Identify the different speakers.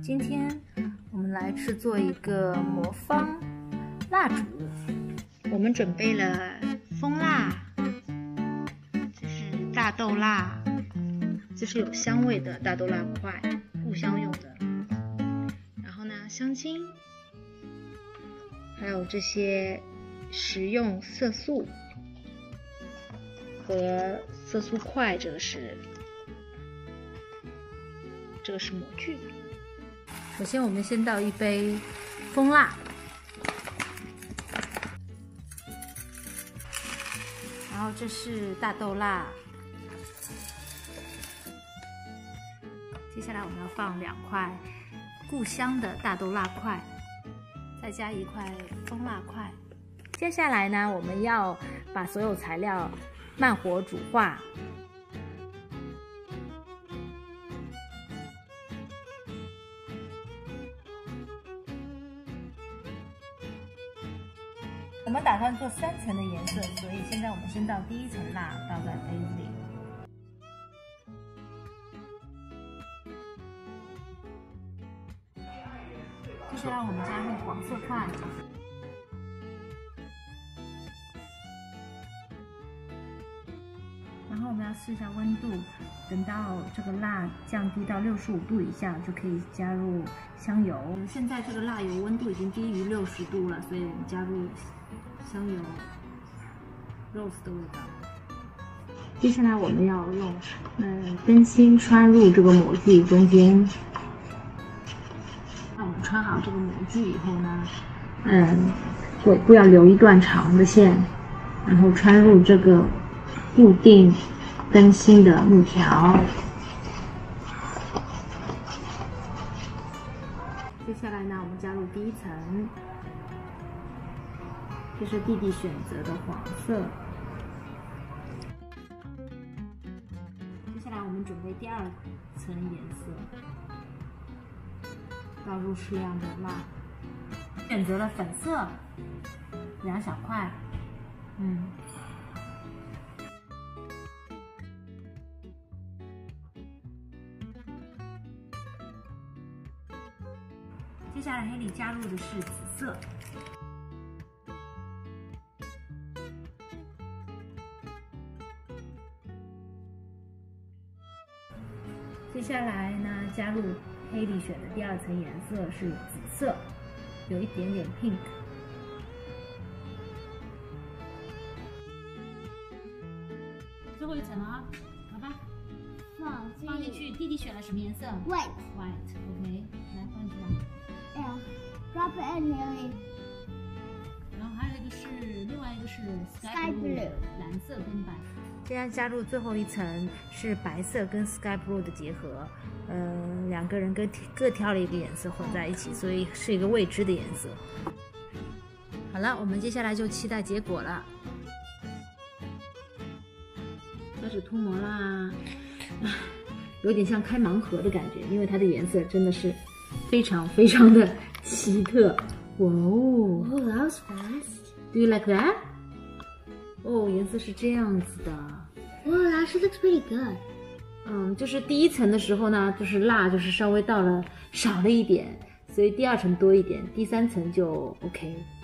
Speaker 1: 今天我们来制作一个魔方蜡烛。我们准备了蜂蜡，这是大豆蜡，这是有香味的大豆蜡块，护香用的。然后呢，香精，还有这些食用色素和色素块，这个是模具。首先我们先倒一杯蜂蜡，然后这是大豆蜡，接下来我们要放2块固香的大豆蜡块，再加1块蜂蜡块。接下来呢，我们要把所有材料慢火煮化。我们打算做3层的颜色，所以现在我们先倒第1层蜡，倒在杯子里。接下来我们加入黄色块，然后我们要试一下温度，等到这个蜡降低到65度以下，就可以加入香油。现在这个蜡油温度已经低于60度了，所以我们加入香油 rose 的味道。接下来我们要用灯芯穿入这个模具中间。那我们穿好这个模具以后呢，尾部要留一段长的线，然后穿入这个固定灯芯的木条。接下来呢，我们加入第1层。这是弟弟选择的黄色。接下来我们准备第2层颜色，倒入适量的蜡，选择了粉色，2小块，接下来黑里加入的是紫色。接下来呢，加入黑里选的第2层颜色是紫色，有一点点 pink。最后1层了啊，好吧，放进去。弟弟选了什么颜色 ？White。OK， 来放进去吧。
Speaker 2: Drop it in nearly。
Speaker 1: 然后还有另外一个是 sky blue， 蓝色跟白。现在加入最后1层是白色跟 sky blue 的结合，2个人各挑了一个颜色混在一起，所以是一个未知的颜色。好了，我们接下来就期待结果了。开始脱模啦，有点像开盲盒的感觉，因为它的颜色真的是非常非常的奇特。哇哦
Speaker 2: Oh, that was fast.
Speaker 1: Do you like that? 哦，颜色是这样子的。
Speaker 2: Wow, that actually looks pretty good.
Speaker 1: 就是第1层的时候呢，就是蜡就是稍微少了一点，所以第2层多一点，第3层就 OK。